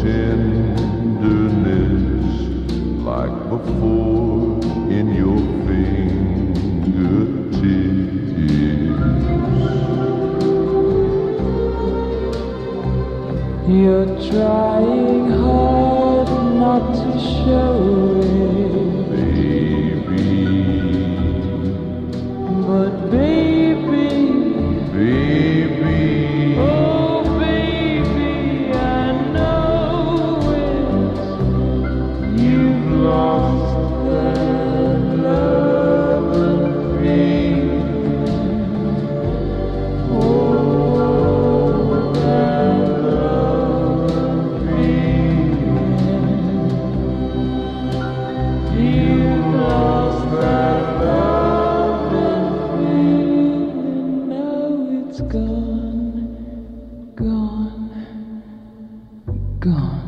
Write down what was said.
tenderness like before in your fingertips. You're trying hard not to show it, Baby, but baby, baby, oh baby, I know it. You've lost that love and feeling. Oh, that love and feeling. You've lost that love and feeling. Now it's gone, gone, gone.